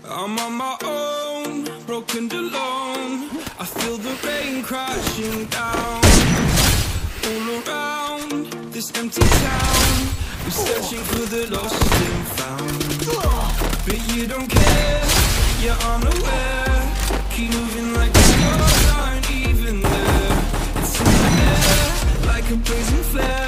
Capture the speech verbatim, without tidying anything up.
I'm on my own, broken and alone. I feel the rain crashing down. All around this empty town, we're searching for the lost and found. But you don't care, you're unaware. Keep moving like the stars aren't even there. It's in the air, like a blazing flare.